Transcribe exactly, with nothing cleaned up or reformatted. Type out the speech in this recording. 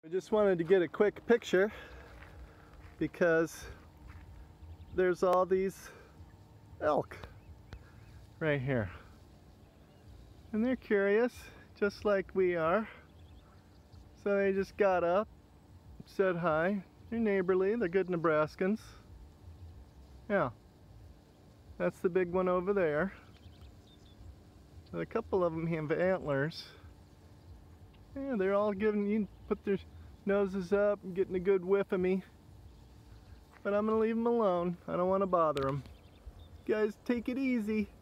I just wanted to get a quick picture because there's all these elk right here. And they're curious, just like we are. So they just got up, said hi. They're neighborly, they're good Nebraskans. Yeah. That's the big one over there. And a couple of them have antlers. Yeah, they're all giving, you put their noses up and getting a good whiff of me. But I'm gonna leave them alone. I don't want to bother them. Guys, take it easy.